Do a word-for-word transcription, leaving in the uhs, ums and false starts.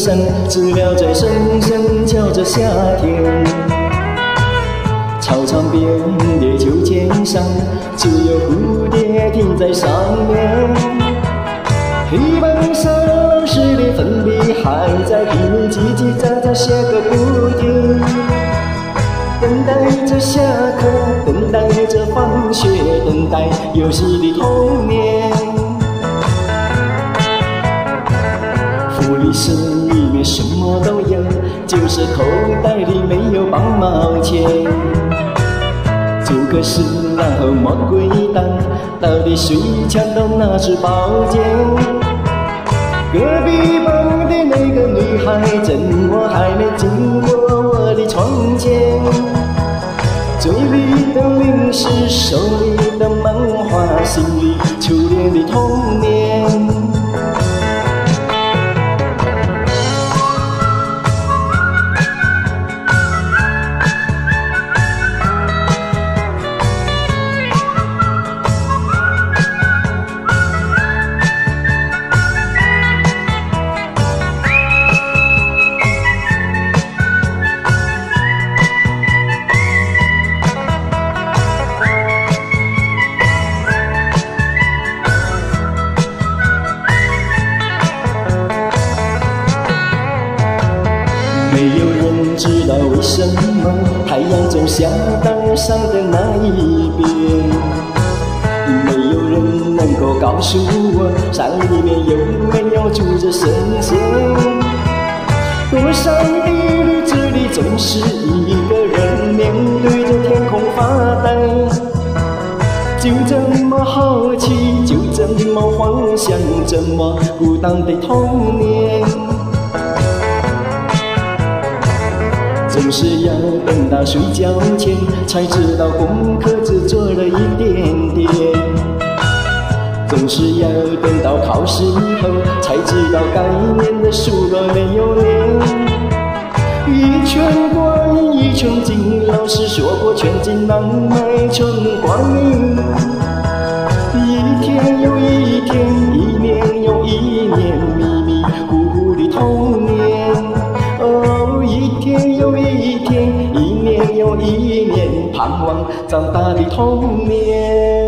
山，知了在声声叫着夏天。操场边的秋千上，只有蝴蝶停在上面。黑板上老师的粉笔还在拼命叽叽喳喳写个不停。等待着下课，等待着放学，等待游戏的童年。福利社里面什么都有，就是口袋里没有半毛钱。做个事然后魔鬼蛋，到底谁抢到那支宝剑？隔壁班的那个女孩，怎么还没经过我的窗前？嘴里的零食，手里的漫画，心里初恋的童年。没有人知道为什么太阳总下到山的那一边，没有人能够告诉我山里面有没有住着神仙。多山的日子里总是一个人面对着天空发呆，就这么好奇，就这么幻想，这么孤单的童年。总是要等到睡觉前，才知道功课只做了一点点。总是要等到考试以后，才知道该念的书都没有念。一拳过一拳进，老师说过拳进难买春光阴。一天又一天，一年又一年，迷迷糊糊的童年。哦，一天又一天，一年又一年，盼望长大的童年。